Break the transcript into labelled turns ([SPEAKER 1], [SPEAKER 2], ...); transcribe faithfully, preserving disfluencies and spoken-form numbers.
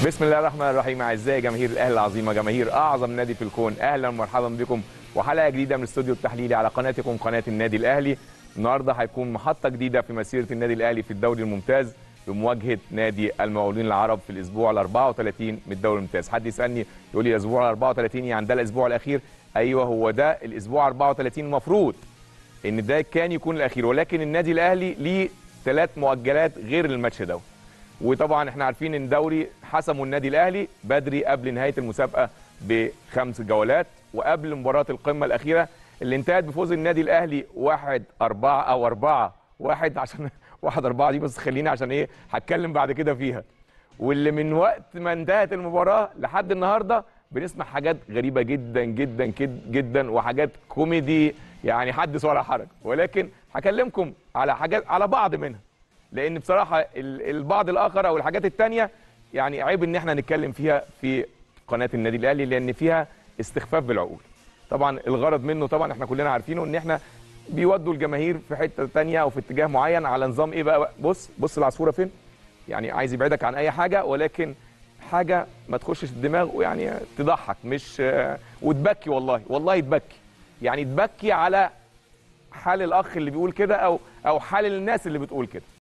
[SPEAKER 1] بسم الله الرحمن الرحيم. اعزائي جماهير الاهلي العظيمه، جماهير اعظم نادي في الكون، اهلا ومرحبا بكم وحلقه جديده من الاستوديو التحليلي على قناتكم قناه النادي الاهلي. النهارده هيكون محطه جديده في مسيره النادي الاهلي في الدوري الممتاز بمواجهه نادي المقاولين العرب في الاسبوع ال أربعة وثلاثين من الدوري الممتاز. حد يسالني يقول لي الاسبوع ال أربعة وثلاثين يعني ده الاسبوع الاخير؟ ايوه، هو ده الاسبوع أربعة وثلاثين، المفروض ان ده كان يكون الاخير، ولكن النادي الاهلي ليه ثلاث مؤجلات غير الماتش ده. وطبعا احنا عارفين ان الدوري حسمه النادي الاهلي بدري قبل نهايه المسابقه بخمس جولات، وقبل مباراه القمه الاخيره اللي انتهت بفوز النادي الاهلي واحد أربعة او أربعة واحد، عشان واحد أربعة دي بس خليني عشان ايه هتكلم بعد كده فيها. واللي من وقت ما انتهت المباراه لحد النهارده بنسمع حاجات غريبه جدا جدا جدا وحاجات كوميدي، يعني حدث ولا حرج، ولكن هكلمكم على حاجات على بعض منها، لان بصراحه البعض الاخر او الحاجات الثانيه يعني عيب ان احنا نتكلم فيها في قناه النادي الاهلي، لان فيها استخفاف بالعقول. طبعا الغرض منه طبعا احنا كلنا عارفينه ان احنا بيودوا الجماهير في حته ثانيه او في اتجاه معين على نظام ايه بقى. بص بص العصفوره فين، يعني عايز يبعدك عن اي حاجه، ولكن حاجه ما تخشش الدماغ ويعني تضحك مش وتبكي، والله والله تبكي، يعني تبكي على حال الاخ اللي بيقول كده او او حال الناس اللي بتقول كده.